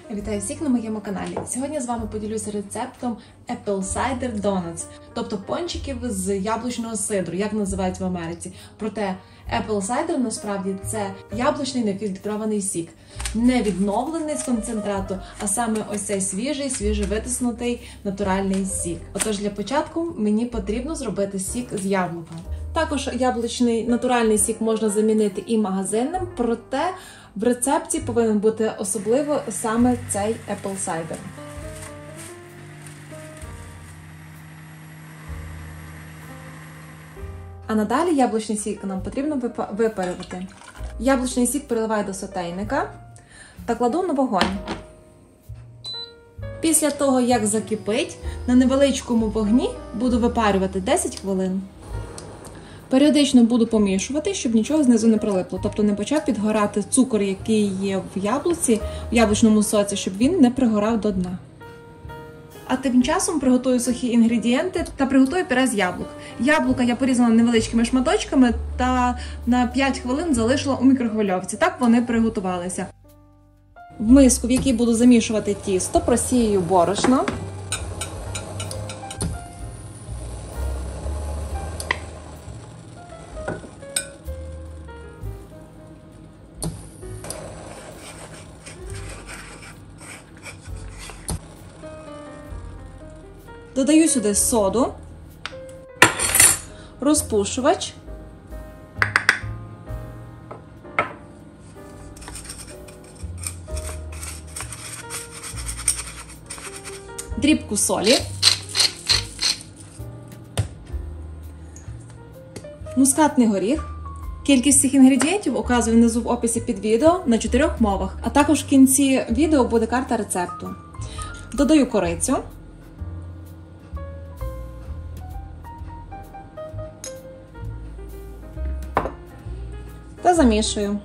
Вітаю всіх на моєму каналі. Сьогодні з вами поділюся рецептом Apple Cider Donuts, тобто пончиків з яблучного сидру, як називають в Америці. Проте Apple Cider насправді це яблучний нефільтрований сік, не відновлений з концентрату, а саме ось цей свіжий натуральний сік. Отож, для початку мені потрібно зробити сік з яблука. Також яблучний натуральний сік можна замінити і магазинним, проте в рецепті повинен бути особливо саме цей Apple Cider. А надалі яблучний сік нам потрібно випарювати. Яблучний сік переливаю до сотейника та кладу на вогонь. Після того, як закипить, на невеличкому вогні буду випарювати 10 хвилин. Періодично буду помішувати, щоб нічого знизу не прилипло, тобто не почав підгорати цукор, який є в яблуці, в яблучному соці, щоб він не пригорав до дна. А тим часом приготую сухі інгредієнти та приготую пюре з яблук. Яблука я порізала невеличкими шматочками та на 5 хвилин залишила у мікрохвильовці. Так вони приготувалися. В миску, в якій буду замішувати тісто, просію борошно. Додаю сюди соду, розпушувач, дрібку солі, мускатний горіх. Кількість цих інгредієнтів указую внизу в описі під відео на 4 мовах, а також в кінці відео буде карта рецепту. Додаю корицю. Та замішую.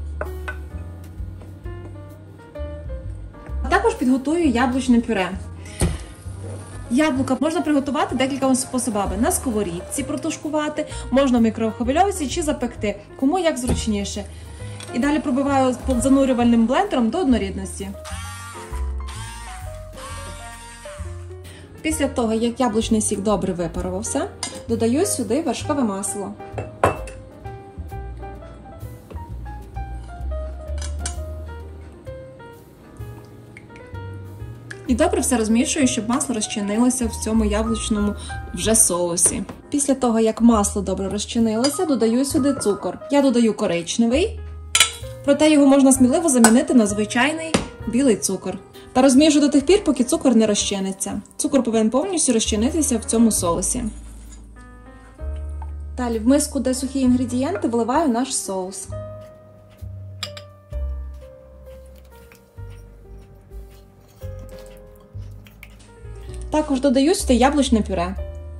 Також підготую яблучне пюре. Яблука можна приготувати декількома способами. На сковорідці протушкувати, можна в мікрохвильовці чи запекти, кому як зручніше. І далі пробиваю занурювальним блендером до однорідності. Після того, як яблучний сік добре випарувався, додаю сюди вершкове масло. І добре все розмішую, щоб масло розчинилося в цьому яблучному вже соусі. Після того, як масло добре розчинилося, додаю сюди цукор. Я додаю коричневий, проте його можна сміливо замінити на звичайний білий цукор. Та розмішую до тих пір, поки цукор не розчиниться. Цукор повинен повністю розчинитися в цьому соусі. Далі в миску, де сухі інгредієнти, вливаю наш соус. Також додаю сюди яблучне пюре.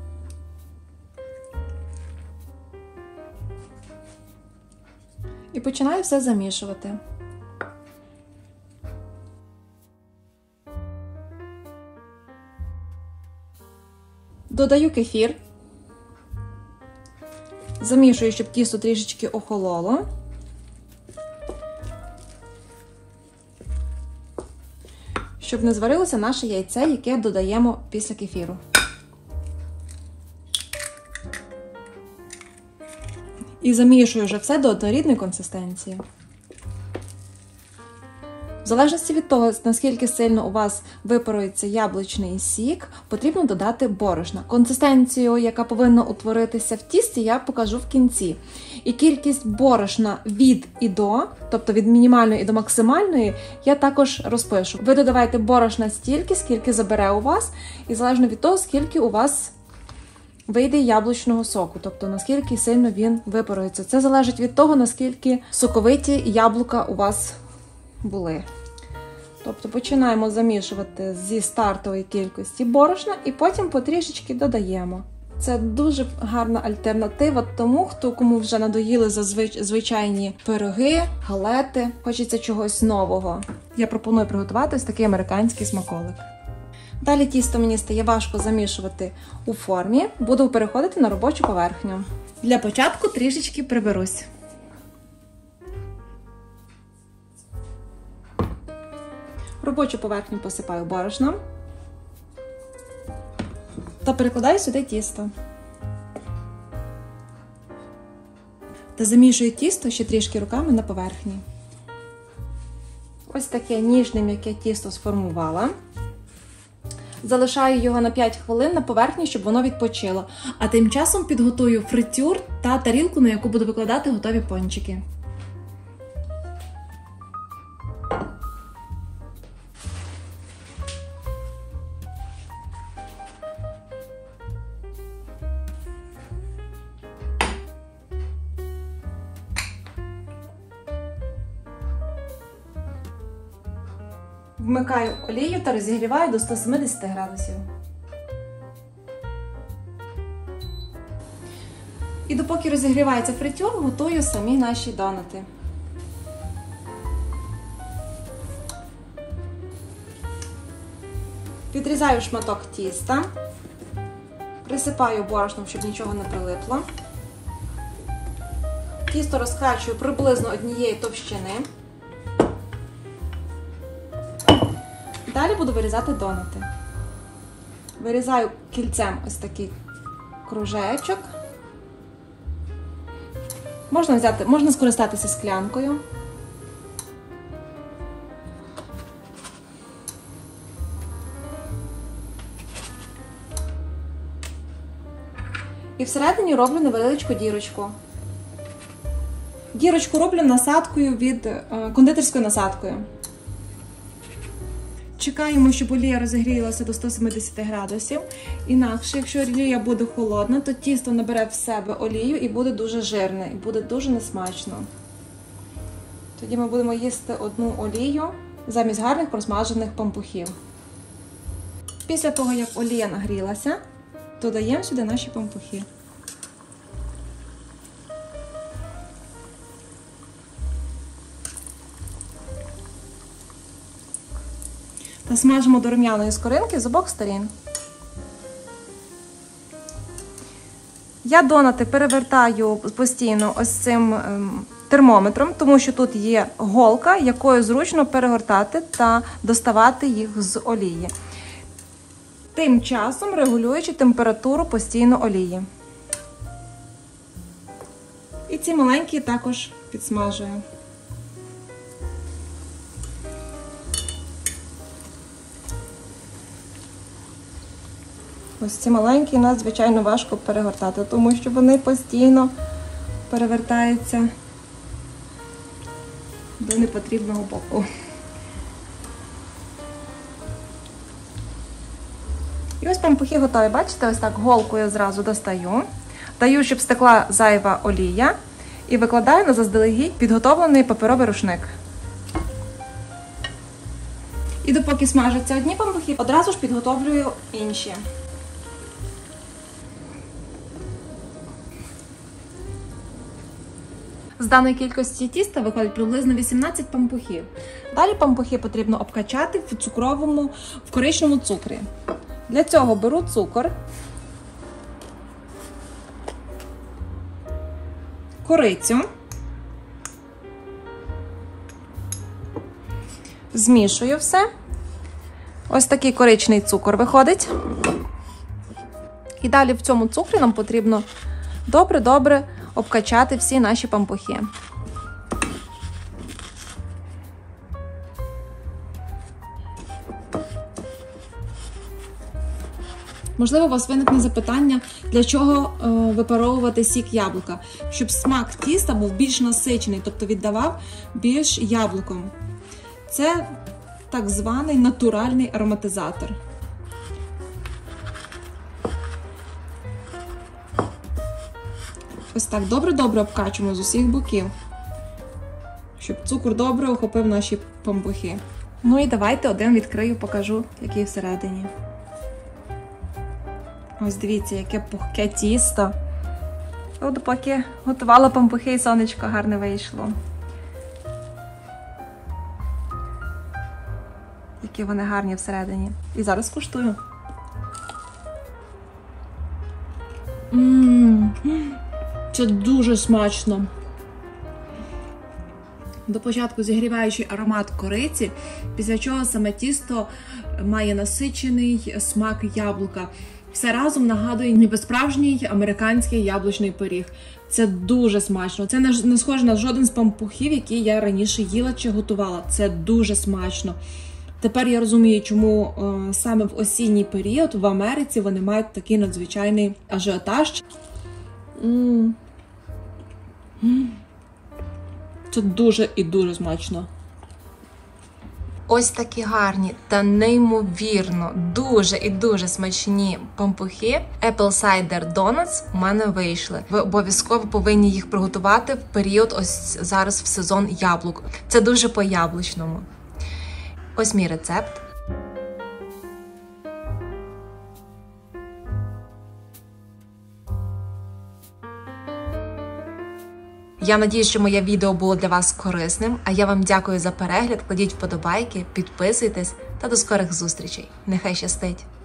І починаю все замішувати. Додаю кефір. Замішую, щоб тісто трішечки охололо. Щоб не зварилося наше яйце, яке додаємо після кефіру. І замішую вже все до однорідної консистенції. В залежності від того, наскільки сильно у вас випарується яблучний сік, потрібно додати борошна. Консистенцію, яка повинна утворитися в тісті, я покажу в кінці. І кількість борошна від і до, тобто від мінімальної і до максимальної, я також розпишу. Ви додавайте борошна стільки, скільки забере у вас, і залежно від того, скільки у вас вийде яблучного соку, тобто наскільки сильно він випарується. Це залежить від того, наскільки соковиті яблука у вас були. Тобто починаємо замішувати зі стартової кількості борошна і потім потрішечки додаємо. Це дуже гарна альтернатива тому, кому вже надоїли звичайні пироги, галети, хочеться чогось нового. Я пропоную приготувати ось такий американський смаколик. Далі тісто мені стає важко замішувати у формі, буду переходити на робочу поверхню. Для початку трішечки приберусь. Робочу поверхню посипаю борошном та перекладаю сюди тісто. Та замішую тісто ще трішки руками на поверхні. Ось таке ніжне м'яке тісто сформувала. Залишаю його на 5 хвилин на поверхні, щоб воно відпочило. А тим часом підготую фритюр та тарілку, на яку буду викладати готові пончики. Вмикаю олію та розігріваю до 170 градусів. І допоки розігрівається фритюр, готую самі наші донати. Відрізаю шматок тіста, присипаю борошном, щоб нічого не прилипло. Тісто розкачую приблизно однієї товщини. Далі буду вирізати донати. Вирізаю кільцем ось такий кружечок. Можна скористатися склянкою. І всередині роблю невеличку дірочку. Дірочку роблю насадкою кондитерською насадкою. Чекаємо, щоб олія розігрілася до 170 градусів. Інакше, якщо олія буде холодна, то тісто набере в себе олію і буде дуже жирне, і буде дуже несмачно. Тоді ми будемо їсти одну олію замість гарних просмажених пампухів. Після того, як олія нагрілася, додаємо сюди наші пампухи. Та смажимо до рум'яної скоринки з обох сторін. Я донати перевертаю постійно ось цим термометром, тому що тут є голка, якою зручно перегортати та доставати їх з олії. Тим часом регулюючи температуру постійно олії. І ці маленькі також підсмажую. Ось ці маленькі надзвичайно важко перегортати, тому що вони постійно перевертаються до непотрібного боку. І ось пампухи готові. Бачите, ось так голкою зразу достаю. Даю, щоб стекла зайва олія і викладаю на заздалегідь підготовлений паперовий рушник. І допоки смажаться одні пампухи, одразу ж підготовлюю інші. З даної кількості тіста виходить приблизно 18 пампухів. Далі пампухи потрібно обкачати в коричневому цукрі. Для цього беру цукор, корицю, змішую все. Ось такий коричний цукор виходить. І далі в цьому цукрі нам потрібно добре-добре обкачати всі наші пампухи. Можливо, у вас виникне запитання, для чого випаровувати сік яблука? Щоб смак тіста був більш насичений, тобто віддавав більш яблуком. Це так званий натуральний ароматизатор. Ось так добре-добре обкачуємо з усіх боків, щоб цукор добре охопив наші пампухи. Ну і давайте один відкрию, покажу, який всередині. Ось дивіться, яке пухке тісто. От поки готувала пампухи, і сонечко гарне вийшло. Які вони гарні всередині. І зараз куштую. Це дуже смачно. До початку зігріваючий аромат кориці, після чого саме тісто має насичений смак яблука. Все разом нагадує ніби справжній американський яблучний пиріг. Це дуже смачно. Це не схоже на жоден з пампухів, які я раніше їла чи готувала. Це дуже смачно. Тепер я розумію, чому саме в осінній період в Америці вони мають такий надзвичайний ажіотаж. Це дуже і дуже смачно. Ось такі гарні та неймовірно дуже і дуже смачні пампухи Apple Cider Donuts у мене вийшли. Ви обов'язково повинні їх приготувати в період ось зараз в сезон яблук. Це дуже по-яблучному. Ось мій рецепт. Я надіюсь, що моє відео було для вас корисним, а я вам дякую за перегляд, кладіть вподобайки, підписуйтесь та до скорих зустрічей. Нехай щастить!